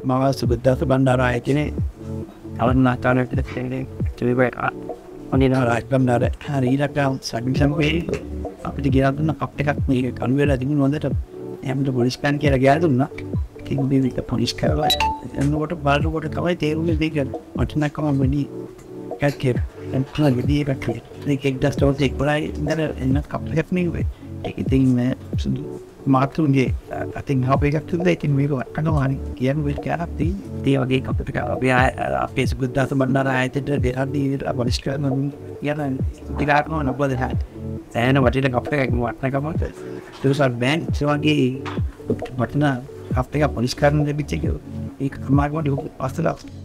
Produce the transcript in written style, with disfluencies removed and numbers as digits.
මම සුබදාස බණ්ඩාර ආයතනයේ අවර්ණාකාරයට තේරෙන්නේ චුවිබේ අනිනා රාජ්‍යම්නාර හරියටම සම්පේ අපිට ගියා දුන්න කප් එකක් මේ කණු වෙලා තිබුණ හොඳට හැමෝට පොලිස් ස්කෑන් කියලා ගියා දුන්නා කිව්ව මේක පොලිස් කරලා එන්නකොට බලනකොට තමයි තේරුනේ දෙක වටිනාකම වැඩි කැක්කේ එන්ට්‍රා ගියේ පැකේ ඒක ඩස්ටෝස් එක බලයි ඉඳලා එන්න කප් එකක් නෙවෙයි ඒක ඉතින් සුදු මාතුන්ගේ අතින් හප එකක් තුන්ද ඉතින් මේක වටනවා හරි කියන්නේ වෙත් කෑමක් තියෙන්නේ ඒ වගේ කප් එකක් අපි අපේ සුබදාස බණ්ඩාර ආයතනයට දෙහද්දී පොලිස් කරන යන ටිකක් නබද හැට සෑහෙන වටින කප් එකක් වටනකම දුසාර බෑන් ඒ වගේ වටින කප් එකක් පොලිස් කරන දෙපිච්ච එක ඒක මාර්ගම අස්තලා